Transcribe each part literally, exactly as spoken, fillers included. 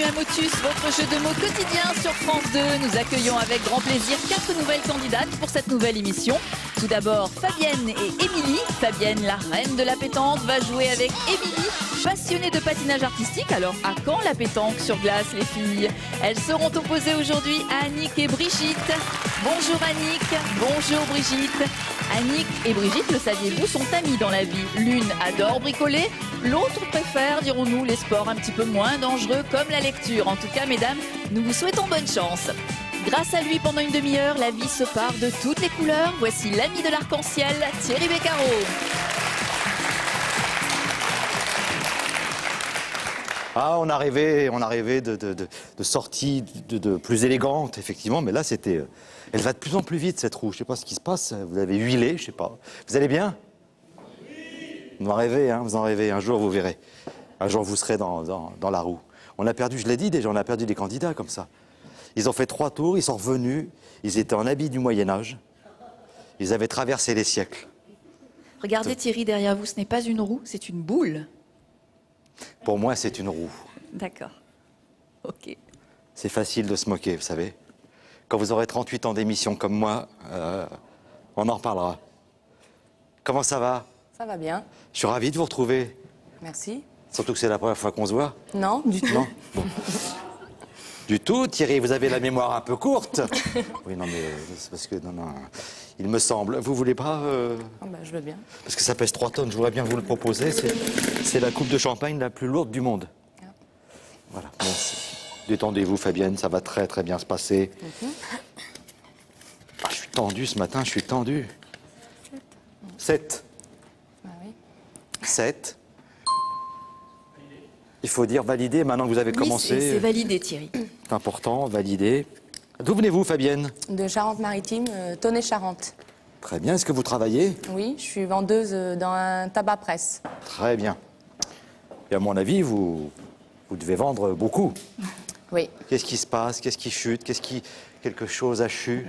à Motus, votre jeu de mots quotidien sur France deux. Nous accueillons avec grand plaisir quatre nouvelles candidates pour cette nouvelle émission. Tout d'abord, Fabienne et Émilie. Fabienne, la reine de la pétanque, va jouer avec Émilie, passionnée de patinage artistique. Alors, à quand la pétanque sur glace, les filles? Elles seront opposées aujourd'hui à Annick et Brigitte. Bonjour Annick, bonjour Brigitte. Annick et Brigitte, le saviez-vous, sont amies dans la vie. L'une adore bricoler, l'autre préfère, dirons-nous, les sports un petit peu moins dangereux comme la lecture. En tout cas, mesdames, nous vous souhaitons bonne chance. Grâce à lui, pendant une demi-heure, la vie se part de toutes les couleurs. Voici l'ami de l'arc-en-ciel, Thierry Beccaro. Ah, on a rêvé, on a rêvé de, de, de, de sorties de, de plus élégantes, effectivement, mais là, c'était... Elle va de plus en plus vite, cette roue. Je ne sais pas ce qui se passe. Vous avez huilé, je ne sais pas. Vous allez bien? Oui. Vous en rêvez, hein, vous en rêvez. Un jour, vous verrez. Un jour, vous serez dans, dans, dans la roue. On a perdu, je l'ai dit déjà, on a perdu des candidats comme ça. Ils ont fait trois tours, ils sont revenus. Ils étaient en habit du Moyen-Âge. Ils avaient traversé les siècles. Regardez Thierry, derrière vous, ce n'est pas une roue, c'est une boule. Pour moi, c'est une roue. D'accord. Ok. C'est facile de se moquer, vous savez. Quand vous aurez trente-huit ans d'émission comme moi, euh, on en reparlera. Comment ça va? Ça va bien. Je suis ravi de vous retrouver. Merci. Surtout que c'est la première fois qu'on se voit. Non, du tout. Non. Bon. Du tout, Thierry, vous avez la mémoire un peu courte. Oui, non, mais c'est parce que... Non, non, il me semble. Vous voulez pas... Euh... Ah bah, je veux bien. Parce que ça pèse trois tonnes, je voudrais bien vous le proposer. C'est la coupe de champagne la plus lourde du monde. Ah. Voilà. Bon, détendez-vous, Fabienne, ça va très très bien se passer. Mm-hmm. Ah, je suis tendu ce matin, je suis tendu. Sept. Ah oui. Sept. Il faut dire valider, maintenant que vous avez oui, commencé. C'est validé, Thierry. C'est important, validé. D'où venez-vous, Fabienne? De Charente-Maritime, euh, Tonnet-Charente. Très bien, est-ce que vous travaillez? Oui, je suis vendeuse dans un tabac-presse. Très bien. Et à mon avis, vous, vous devez vendre beaucoup. Oui. Qu'est-ce qui se passe? Qu'est-ce qui chute? Qu'est-ce qui... Quelque chose a chu?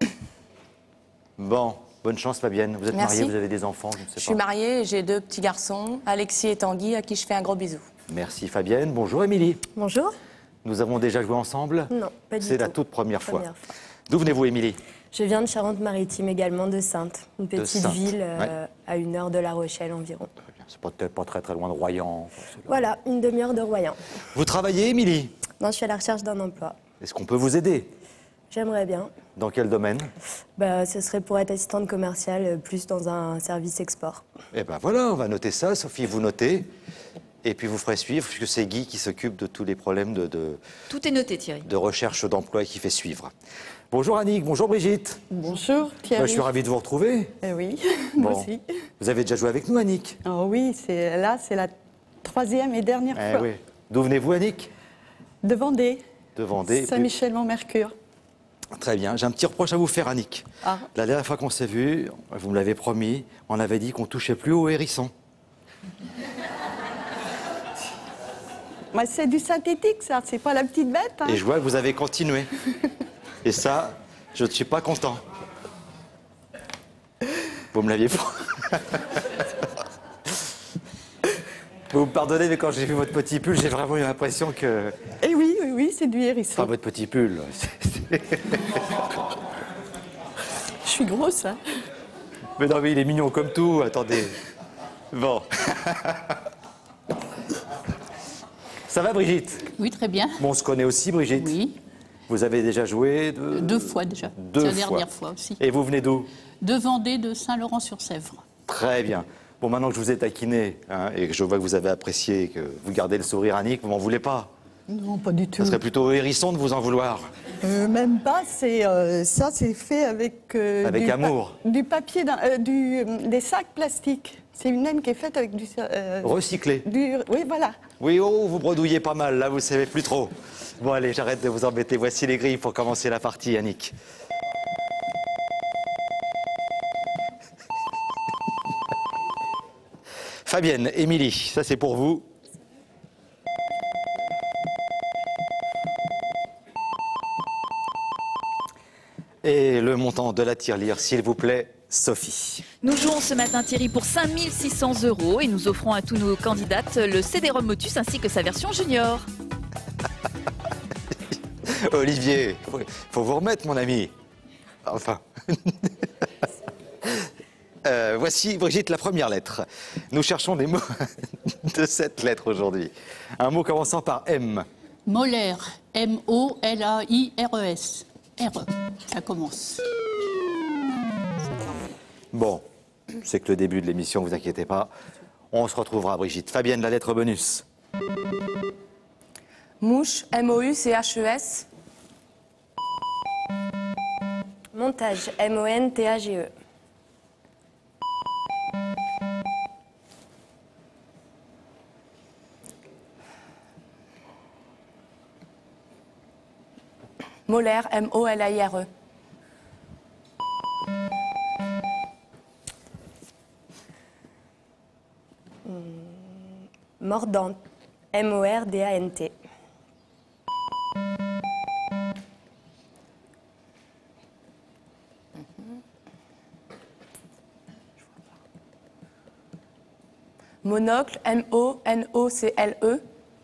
Bon, bonne chance, Fabienne. Vous êtes Merci. mariée, vous avez des enfants, je ne sais pas. Je suis mariée, j'ai deux petits garçons, Alexis et Tanguy, à qui je fais un gros bisou. Merci, Fabienne. Bonjour, Émilie. Bonjour. Nous avons déjà joué ensemble? Non, pas du tout. C'est la toute première, première fois. fois. D'où venez-vous, Émilie? Je viens de Charente-Maritime également, de Saintes, une petite Saintes. ville euh, Ouais. à une heure de La Rochelle environ. Très bien. C'est peut-être pas très très loin de Royan. Voilà, une demi-heure de Royan. Vous travaillez, Émilie? Non, je suis à la recherche d'un emploi. Est-ce qu'on peut vous aider? J'aimerais bien. Dans quel domaine? Bah, ce serait pour être assistante commerciale, euh, plus dans un service export. Eh ben voilà, on va noter ça. Sophie, vous notez. Et puis vous ferez suivre, puisque c'est Guy qui s'occupe de tous les problèmes de, de, Tout est noté, Thierry. de recherche d'emploi et qui fait suivre. Bonjour Annick, bonjour Brigitte. Bonjour Thierry. Bah, je suis ravi de vous retrouver. Eh oui, moi Bon. aussi. Vous avez déjà joué avec nous, Annick? Oh oui, c'est là, c'est la troisième et dernière Eh fois. oui. D'où venez-vous, Annick? De Vendée. De Vendée. Saint-Michel-Mont-Mercure. Très bien. J'ai un petit reproche à vous faire, Annick. Ah. La dernière fois qu'on s'est vu, vous me l'avez promis, on avait dit qu'on touchait plus au hérisson. Moi, c'est du synthétique, ça. C'est pas la petite bête. Hein. Et je vois que vous avez continué. Et ça, je ne suis pas content. Vous me l'aviez pas. Vous me pardonnez, mais quand j'ai vu votre petit pull, j'ai vraiment eu l'impression que... Eh oui, oui, oui, c'est du hérisson. Enfin, votre petit pull. Je suis grosse, hein. Mais non, mais il est mignon comme tout, attendez. Bon. Ça va, Brigitte? Oui, très bien. Bon, on se connaît aussi, Brigitte? Oui, Vous avez déjà joué de... deux fois déjà. Deux C'est la fois. dernière fois aussi. Et vous venez d'où? De Vendée, de Saint-Laurent-sur-Sèvre. Très bien. Bon, maintenant que je vous ai taquiné, hein, et que je vois que vous avez apprécié, que vous gardez le sourire, Annick, vous m'en voulez pas? Non, pas du tout. Ça serait plutôt hérisson de vous en vouloir. Euh, même pas, c'est euh, ça, c'est fait avec... euh, Avec du amour. Du papier, d'un- euh, du, des sacs plastiques. C'est une laine qui est faite avec du... euh, Recyclé. du oui, voilà. Oui, oh, vous bredouillez pas mal, là, vous savez plus trop. Bon, allez, j'arrête de vous embêter. Voici les grilles pour commencer la partie, Annick. Fabienne, Émilie, ça c'est pour vous. Et le montant de la tirelire, s'il vous plaît, Sophie. Nous jouons ce matin, Thierry, pour cinq mille six cents euros et nous offrons à tous nos candidates le C D-ROM Motus ainsi que sa version junior. Olivier, il faut, faut vous remettre, mon ami. Enfin. euh, voici, Brigitte, la première lettre. Nous cherchons des mots de cette lettre aujourd'hui. Un mot commençant par M. Molaire. M O L A I R E S. R E. Ça commence. Bon, c'est que le début de l'émission, vous inquiétez pas. On se retrouvera, Brigitte. Fabienne, la lettre bonus. Mouche, M O U C H E S. Montage, M O N T A G E. Molaire, M O L A I R E. Mordant, M O R D A N T. Monocle, M O N O C L E.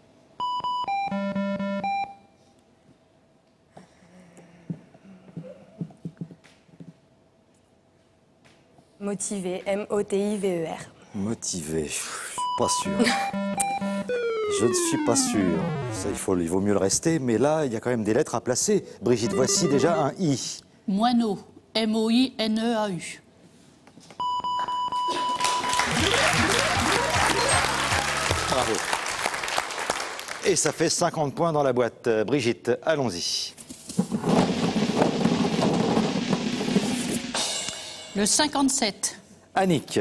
Motivé, M O T I V E R. Motivé, je suis pas sûr. Je ne suis pas sûr. Ça, il, faut, il vaut mieux le rester, mais là, il y a quand même des lettres à placer. Brigitte, voici déjà un I. Moineau. M O I N E A U. Bravo. Et ça fait cinquante points dans la boîte. Euh, Brigitte, allons-y. Le cinquante-sept. Annick.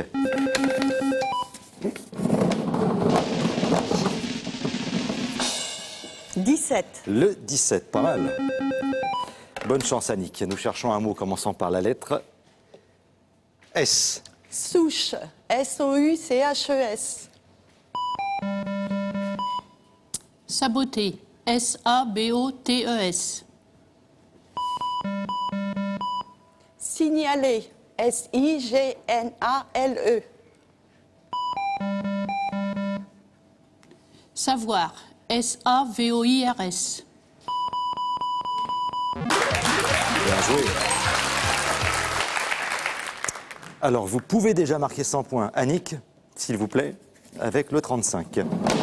dix-sept. Le dix-sept, pas mal. Bonne chance, Annick. Nous cherchons un mot commençant par la lettre S. Souche, S O U C H E S. Saboté. S A B O T E S. Signaler, S I G N A L E. Savoir. S A V O I R S. Bien joué. Alors, vous pouvez déjà marquer cent points. Annick, s'il vous plaît, avec le trente-cinq.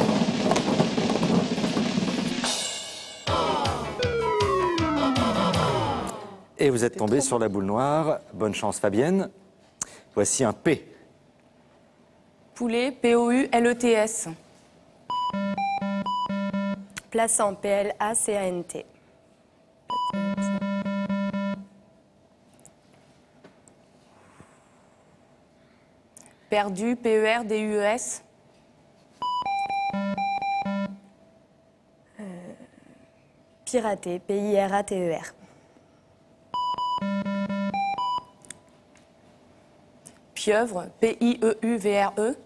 Et vous êtes tombé sur la boule noire. Bonne chance, Fabienne. Voici un P. Poulet, P O U L E T S. Plaçant, P L A C A N T. Perdu, P E R D U E S. Euh, piraté, P I R A T E R. Pieuvre, P I E U V R E.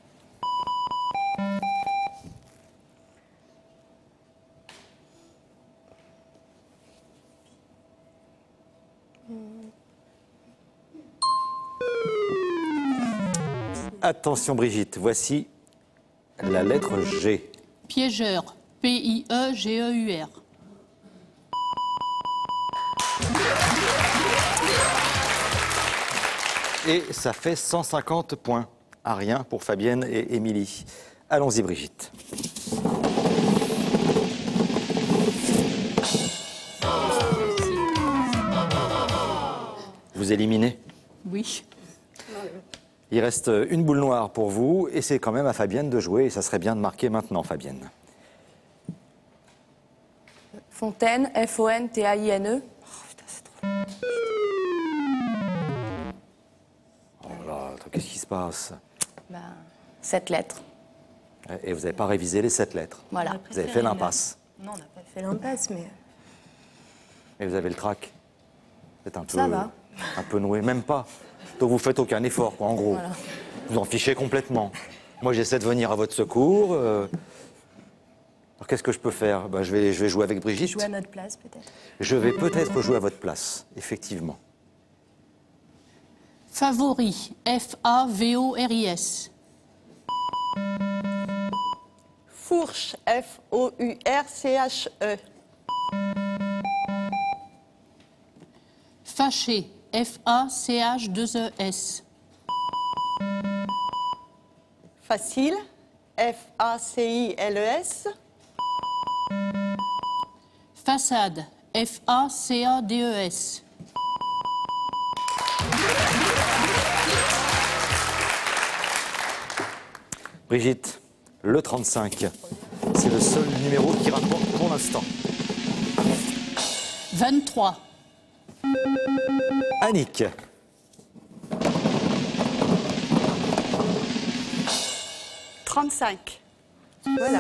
Attention, Brigitte, voici la lettre G. Piégeur. P I E G E U R. Et ça fait cent cinquante points. À rien pour Fabienne et Émilie. Allons-y, Brigitte. Vous éliminez? Oui. Il reste une boule noire pour vous et c'est quand même à Fabienne de jouer et ça serait bien de marquer maintenant, Fabienne. Fontaine, F O N T A I N E. Oh, putain, c'est trop. Oh là, attends, qu'est-ce qui se passe? Ben, sept lettres. Et vous n'avez pas révisé les sept lettres. Voilà. Vous avez fait l'impasse. Non, on n'a pas fait l'impasse, mais Et vous avez le trac. C'est un peu, Ça va. un peu noué, même pas. Donc vous faites aucun effort, quoi, en gros. Voilà. Vous en fichez complètement. Moi, j'essaie de venir à votre secours. euh. Alors qu'est-ce que je peux faire? Ben, je vais, je vais jouer avec Brigitte. jouer à notre place peut-être. Je vais peut-être jouer à votre place, effectivement. Favori. F A V O R I S. Fourche, F O U R C H E. Fâché, F A C H deux E S. Facile, F A C I L E S. Façade, F A C A D E S. Brigitte, le trente-cinq. C'est le seul numéro qui rapporte pour l'instant. vingt-trois. Annick. trente-cinq. Voilà.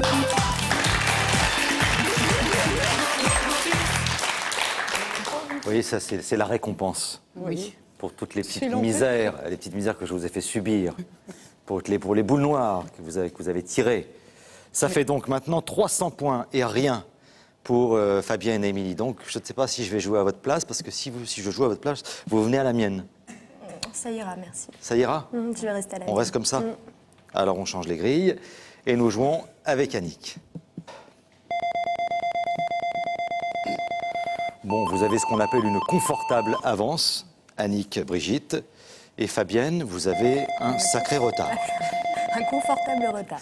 Vous voyez, ça, c'est c'est la récompense. Oui. Pour toutes les petites C'est long fait. misères, les petites misères que je vous ai fait subir, pour les, pour les boules noires que vous avez, que vous avez tirées. Ça fait donc maintenant trois cents points et rien pour euh, Fabienne et Émilie. Donc, je ne sais pas si je vais jouer à votre place, parce que si, vous, si je joue à votre place, vous venez à la mienne. Ça ira, merci. Ça ira? Hum, je vais rester à la On reste comme ça? Hum. Alors, on change les grilles et nous jouons avec Annick. Bon, vous avez ce qu'on appelle une confortable avance, Annick, Brigitte. Et Fabienne, vous avez un sacré retard. Un confortable retard.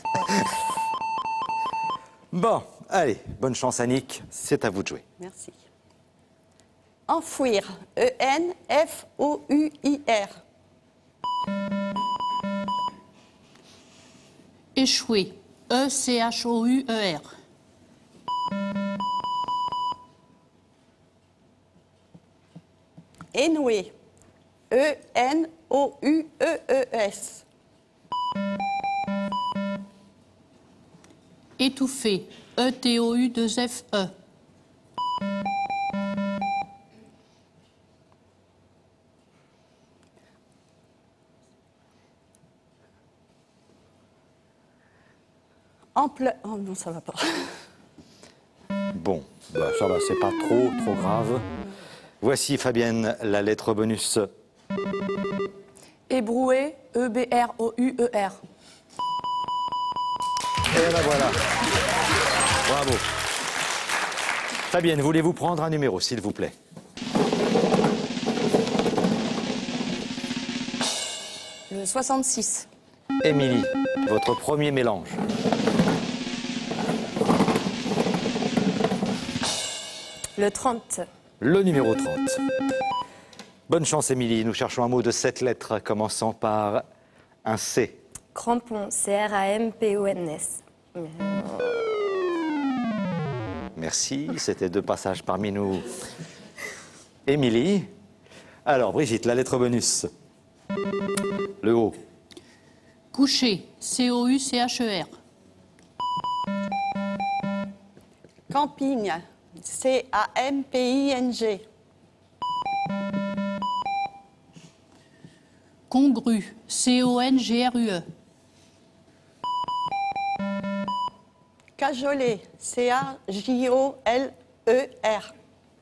Bon, allez, bonne chance Annick, c'est à vous de jouer. Merci. Enfouir, E N F O U I R. Échouer, E C H O U E R. Énouer, E N O U E E S. Étouffer, E T O U deux F E. En pleurs. Oh non, ça va pas. Bon, bah, ça va, c'est pas trop, trop grave. Voici Fabienne, la lettre bonus. Ébrouer, E B R O U E R. Et la voilà. Bravo. Fabienne, voulez-vous prendre un numéro, s'il vous plaît? Le soixante-six. Émilie, votre premier mélange. Le trente. Le numéro trente. Bonne chance, Émilie. Nous cherchons un mot de sept lettres commençant par un C. Crampon, C R A M P O N S. Merci, c'était deux passages parmi nous. Émilie. Alors, Brigitte, la lettre bonus. Le haut. Coucher, C O U C H E R. Camping, C A M P I N G. Congru, C O N G R U E. Cajoler, C A J O L E R.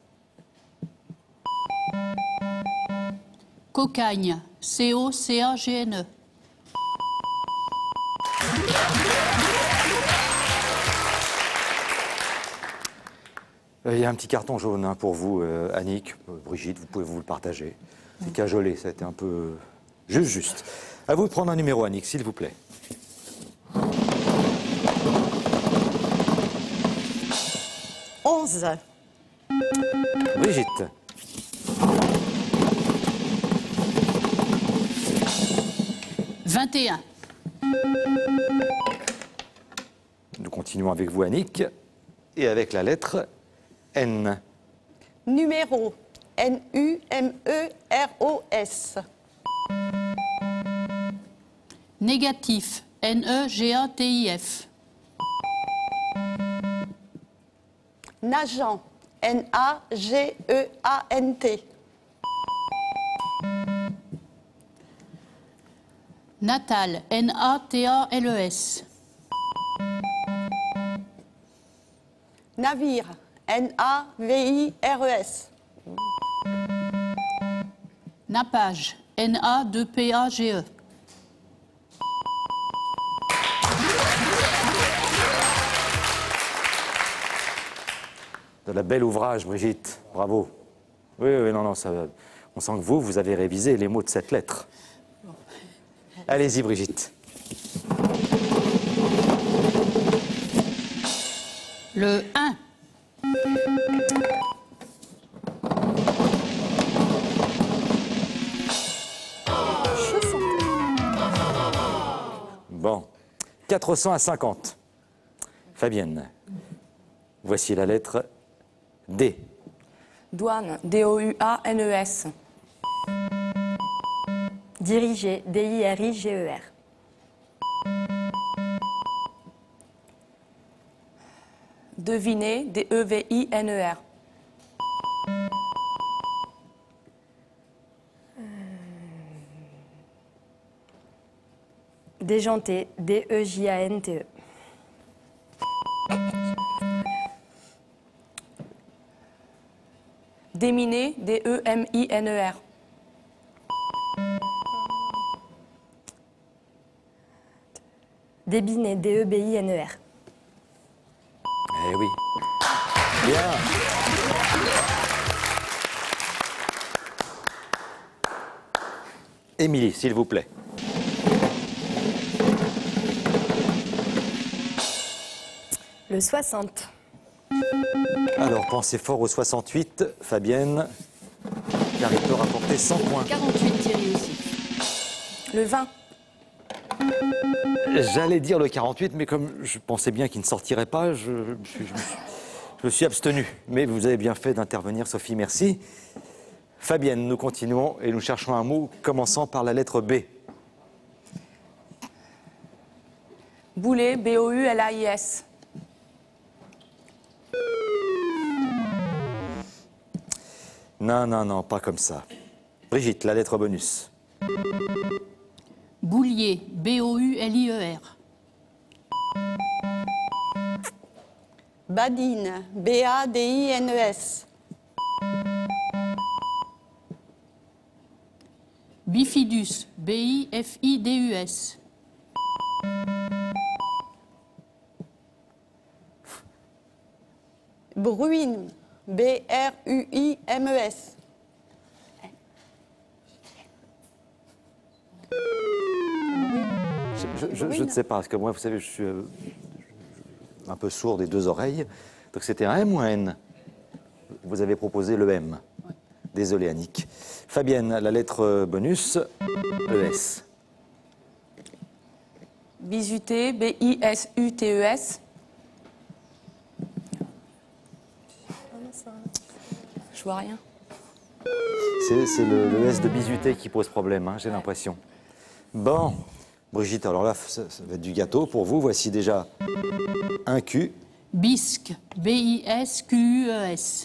Cocagne, C O C A G N E. Il y a un petit carton jaune hein, pour vous, euh, Annick. Euh, Brigitte, vous pouvez vous le partager. C'est cajolé, ça a été un peu juste, juste. À vous de prendre un numéro, Annick, s'il vous plaît. onze. Brigitte. vingt et un. Nous continuons avec vous, Annick, et avec la lettre N. Numéro, N U M E R O S. Négatif, N E G A T I F. Nageant, N A G E A N T. Natal, N A T A L E S. Navire, N A V I R E S. Nappage, N A deux P A G E. De la belle ouvrage, Brigitte. Bravo. Oui, oui, non, non, ça, on sent que vous, vous avez révisé les mots de cette lettre. Allez-y, Brigitte. Le un. Bon, quatre cents à cinquante. Fabienne, voici la lettre D. Douane, D O U A N E S. Diriger, D I R I G E R. Deviner, D E V I N E R. Déjanter, D E J A N T E. Déminer, D E M I N E R. Débiner, D E B I N E R. Eh oui. Bien. Émilie, s'il vous plaît. Le soixante. Alors, pensez fort au soixante-huit, Fabienne, car il peut rapporter cent points. quarante-huit, Thierry aussi. Le vingt. J'allais dire le quarante-huit, mais comme je pensais bien qu'il ne sortirait pas, je, je, me suis- je me suis- je me suis abstenu. Mais vous avez bien fait d'intervenir, Sophie, merci. Fabienne, nous continuons et nous cherchons un mot commençant par la lettre B. Boulet, B O U L A I S. Non, non, non, pas comme ça. Brigitte, la lettre bonus. Boulier, B O U L I E R. Badine, B A D I N E S. Bifidus, B I F I D U S. Bruine, B R U I M E S. Je, je- je- je ne sais pas, parce que moi, vous savez, je suis euh, un peu sourd des deux oreilles. Donc c'était un M ou un N? Vous avez proposé le M. Désolé, Annick. Fabienne, la lettre bonus, E S. Bisuté, B I S U T E S. Je vois rien. C'est c'est le, le S de Bisuté qui pose problème, hein, j'ai l'impression. Bon, Brigitte, alors là, ça, ça va être du gâteau pour vous. Voici déjà un Q. Bisque, B I S Q U E S.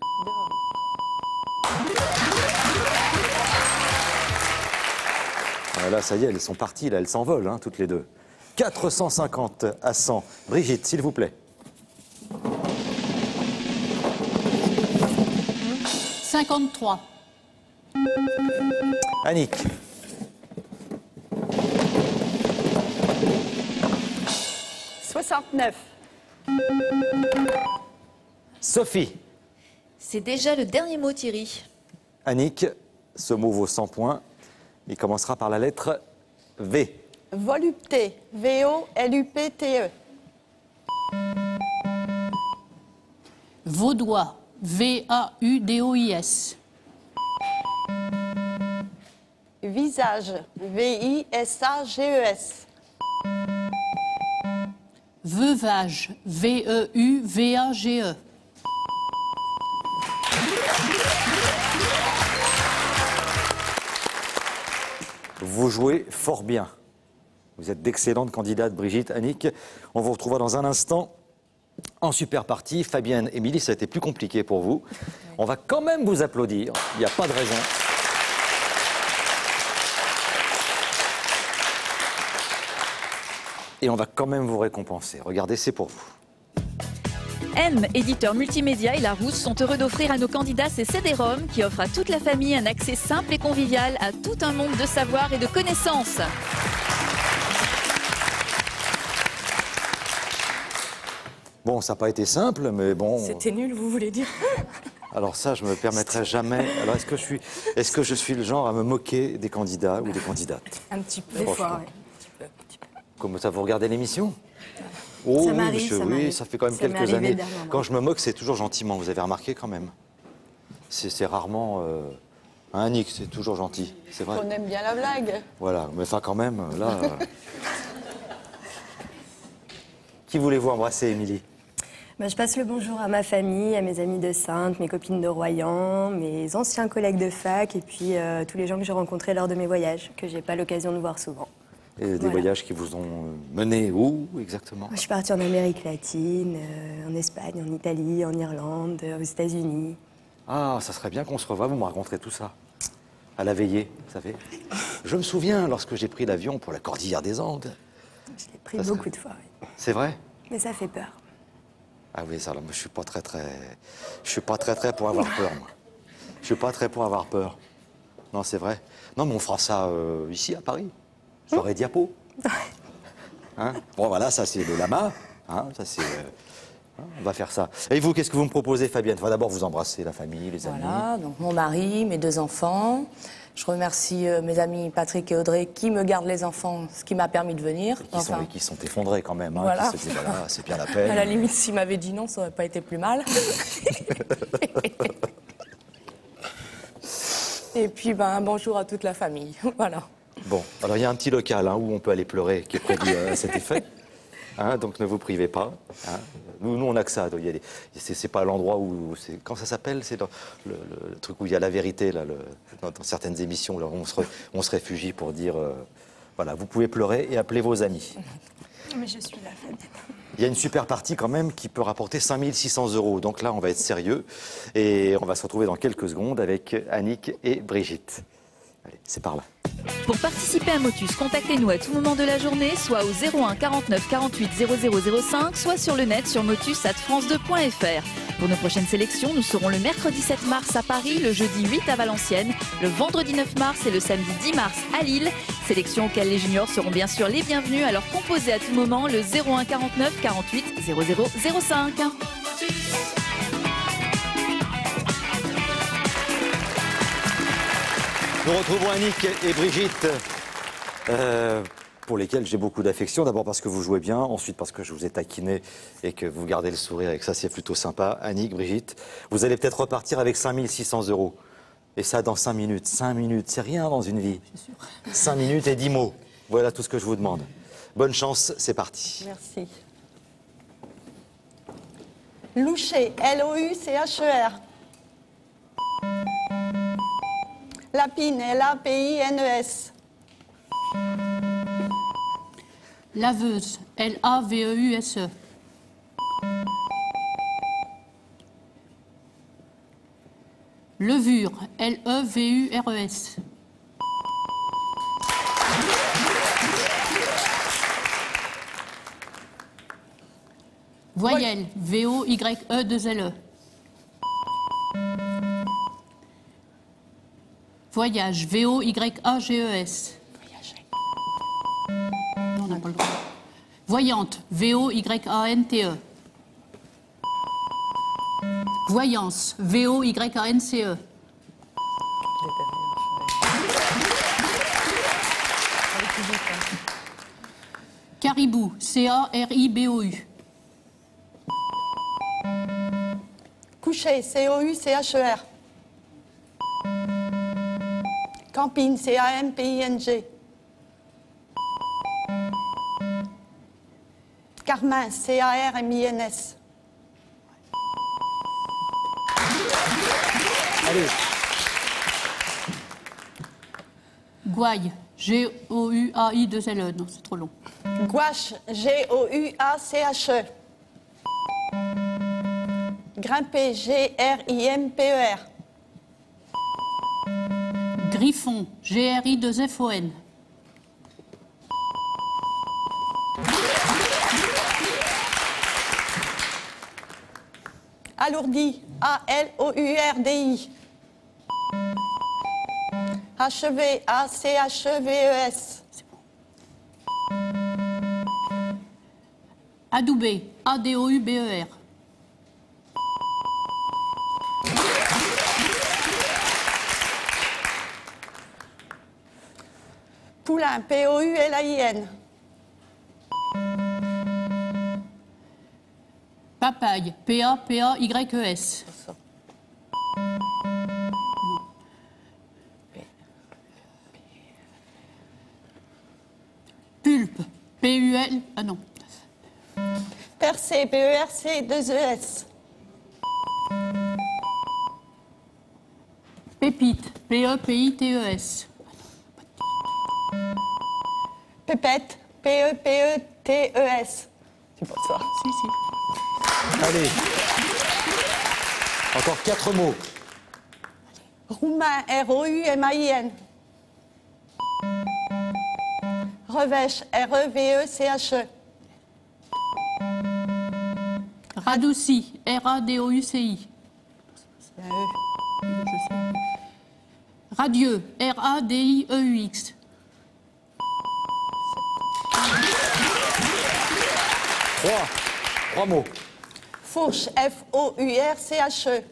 Ah, là, ça y est, elles sont parties, là, elles s'envolent, hein, toutes les deux. quatre cent cinquante à cent. Brigitte, s'il vous plaît. cinquante-trois. Annick. soixante-neuf. Sophie. C'est déjà le dernier mot, Thierry. Annick, ce mot vaut cent points. Il commencera par la lettre V. Volupté, V O L U P T E. Vaudois, V A U D O I S. Visage, V I S A G E S. Veuvage, V E U V A G E. Vous jouez fort bien. Vous êtes d'excellentes candidates, Brigitte, Annick. On vous retrouvera dans un instant en super partie. Fabienne, Émilie, ça a été plus compliqué pour vous. On va quand même vous applaudir. Il n'y a pas de raison. Et on va quand même vous récompenser. Regardez, c'est pour vous. M, éditeur multimédia et Larousse sont heureux d'offrir à nos candidats ces C D-ROM qui offrent à toute la famille un accès simple et convivial à tout un monde de savoir et de connaissances. Bon, ça n'a pas été simple, mais bon... C'était nul, vous voulez dire? Alors ça, je me permettrai jamais. Alors est-ce que je suis, est-ce que je suis le genre à me moquer des candidats ou des candidates? Un petit peu. Des Franchement. fois, ouais. Comme ça, vous regardez l'émission? Oh Ça oui, m'arrive, monsieur, ça oui, m'arrive. ça fait quand même Ça m'est quelques arrivé années. dernièrement. Quand je me moque, c'est toujours gentiment. Vous avez remarqué quand même? C'est c'est rarement. Euh... Hein, Nick, c'est toujours gentil. C'est vrai. On aime bien la blague. Voilà, mais enfin quand même, là. euh. Qui voulez-vous embrasser, Émilie? Bah, je passe le bonjour à ma famille, à mes amis de Saintes, mes copines de Royan, mes anciens collègues de fac et puis euh, tous les gens que j'ai rencontrés lors de mes voyages, que j'ai pas l'occasion de voir souvent. Et des Voilà. voyages qui vous ont mené où exactement? Je suis partie en Amérique latine, euh, en Espagne, en Italie, en Irlande, euh, aux États-Unis. Ah, ça serait bien qu'on se revoie, vous me raconterez tout ça. À la veillée, vous savez. Je me souviens lorsque j'ai pris l'avion pour la Cordillère des Andes. Je l'ai pris Ça beaucoup serait- de fois, oui. C'est vrai? Mais ça fait peur. Ah oui, ça, là, moi, je suis pas très très. Je suis pas très très pour avoir peur, moi. Je suis pas très pour avoir peur. Non, c'est vrai. Non, mais on fera ça euh, ici, à Paris. Soirée diapo. Hein? Bon, voilà, ça c'est le lama. Hein, ça c'est. euh, hein, on va faire ça. Et vous, qu'est-ce que vous me proposez, Fabienne? Enfin, d'abord, vous embrassez la famille, les amis. Voilà, donc mon mari, mes deux enfants. Je remercie euh, mes amis Patrick et Audrey qui me gardent les enfants, ce qui m'a permis de venir. Qui, sont, qui sont effondrés quand même. Hein, Voilà. qui se disent, voilà, c'est bien la peine. À la limite, s'il m'avait dit non, ça aurait pas été plus mal. Et puis, ben, un bonjour à toute la famille. Voilà. Bon, alors il y a un petit local hein, où on peut aller pleurer qui est prévu euh, à cet effet. Hein, donc ne vous privez pas. Hein. Nous, nous, on a que ça. Il y a des- C'est c'est pas l'endroit où. c'est- Quand ça s'appelle? C'est dans le, le- le truc où il y a la vérité, là, le- dans, dans certaines émissions, là, où on se, re- on se réfugie pour dire euh, voilà, vous pouvez pleurer et appeler vos amis. Mais je suis la Fabienne. Il y a une super partie quand même qui peut rapporter cinq mille six cents euros. Donc là, on va être sérieux et on va se retrouver dans quelques secondes avec Annick et Brigitte. Allez, c'est par là. Pour participer à Motus, contactez-nous à tout moment de la journée, soit au zéro un quarante-neuf quarante-huit zéro zéro zéro cinq, soit sur le net sur motus arobase france deux point f r. Pour nos prochaines sélections, nous serons le mercredi sept mars à Paris, le jeudi huit à Valenciennes, le vendredi neuf mars et le samedi dix mars à Lille. Sélections auxquelles les juniors seront bien sûr les bienvenus, alors composez à tout moment le zéro un quarante-neuf quarante-huit zéro zéro zéro cinq. Nous retrouvons Annick et Brigitte, euh, pour lesquelles j'ai beaucoup d'affection. D'abord parce que vous jouez bien, ensuite parce que je vous ai taquiné et que vous gardez le sourire et que ça c'est plutôt sympa. Annick, Brigitte, vous allez peut-être repartir avec cinq mille six cents euros. Et ça dans cinq minutes. cinq minutes, c'est rien dans une vie. cinq minutes et dix mots. Voilà tout ce que je vous demande. Bonne chance, c'est parti. Merci. Loucher, L O U C H E R. Lapine, L A P I N E S. Laveuse, L A V E U S E. Levure, L E V U R E S. Voyelle, V O Y E deux L E. Voyage, V O Y A G E S. Non, on n'a pas le droit. Voyante, V O Y A N T E. Voyance, V O Y A N C E. Caribou, C A R I B O U. Coucher, C O U C H E R. Camping, C A M P I N G. Carmin, C A R M I N S. Allez. Gouaille, G O U A I deux L E. Non, c'est trop long. Gouache, G O U A C H E. Grimper, G R I M P E R. Griffon, G R I deux F O N. Alourdi, A L O U R D I. Achevé, A C H E V E S. Adoubé, A D O U B E R. Poulain, P O U L A I N. Papaye, P A P A Y E S. Pulpe, P U L, ah non. Percé, P E R C deux E S. Pépite, P E P I T E S. Pépette, P E P E T E S. C'est pas ça. Si, si. Allez. Encore quatre mots. Roumain, R O U M A I N. Revêche, R E V E C H E. Radouci, R A D O U C I. Radieux, R A D I E U X. Trois. Trois mots. Fourche, F O U R C H E.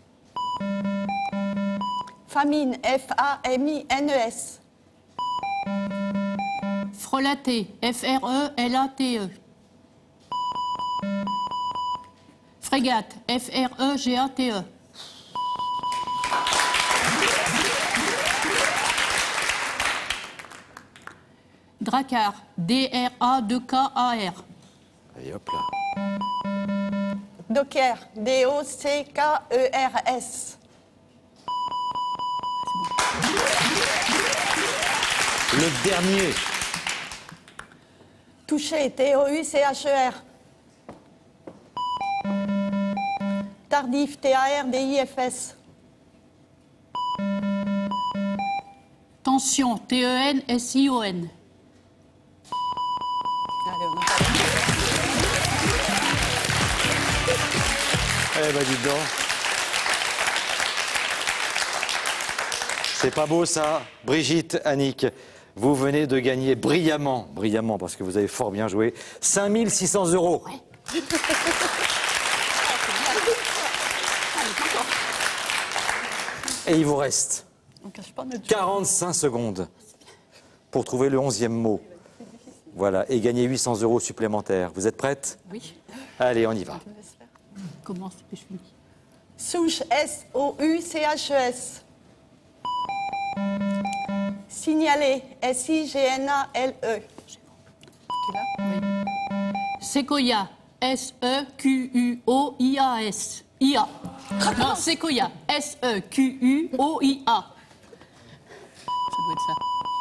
Famine, F A M I N E S. Frelaté, F R E L A T E. Frégate, F R E G A T E. Dracar, D R A deux K A R. Allez, hop là. Docker, D O C K E R S. Le dernier. Touché, T O U C H E R. Tardif, T A R D I F S. Tension, T E N S I O N. Eh ben, dis donc. C'est pas beau, ça. Brigitte, Annick, vous venez de gagner brillamment, brillamment, parce que vous avez fort bien joué, cinq mille six cents euros. Ouais. Et il vous reste quarante-cinq secondes pour trouver le onzième mot. Voilà, et gagner huit cents euros supplémentaires. Vous êtes prête? Oui. Allez, on y va. Comment c'est que je finis? Souche, S O U C H E S. Signaler, S I G N A L E. Oui. Séquoia, S E Q U O I A S. I A. Non, Séquoia, S E Q U O I A. Ça doit être ça.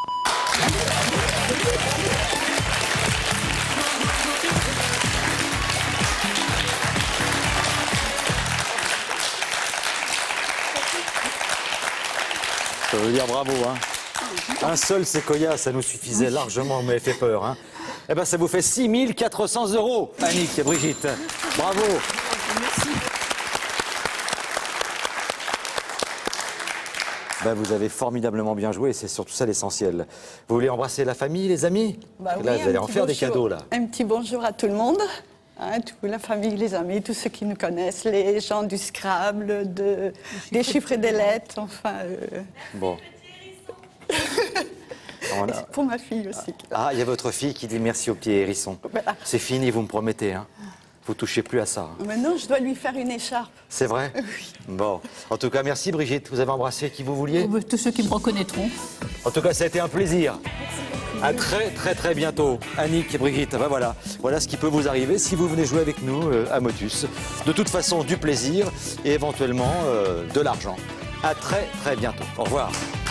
Ça veut dire bravo, hein. Un seul séquoia, ça nous suffisait largement, vous m'avez fait peur, hein. Eh ben, ça vous fait six mille quatre cents euros, Annick et Brigitte. Bravo. Merci. Ben, vous avez formidablement bien joué, c'est surtout ça l'essentiel. Vous voulez embrasser la famille, les amis? Bah Là, oui, vous allez un en petit faire des bonjour. cadeaux, là. Un petit bonjour à tout le monde, hein, toute la famille, les amis, tous ceux qui nous connaissent, les gens du Scrabble, de, des chiffres et des lettres, enfin... Euh... Bon. On a- Pour ma fille aussi. Ah, il y a votre fille qui dit merci au petit hérisson. Voilà. C'est fini, vous me promettez, hein. Vous touchez plus à ça, hein. Maintenant, je dois lui faire une écharpe. C'est vrai? Oui. Bon. En tout cas, merci Brigitte. Vous avez embrassé qui vous vouliez? Tous ceux qui me reconnaîtront. En tout cas, ça a été un plaisir. À très très très bientôt, Annick et Brigitte. Ben voilà, voilà ce qui peut vous arriver si vous venez jouer avec nous euh, à Motus. De toute façon, du plaisir et éventuellement euh, de l'argent. À très très bientôt. Au revoir.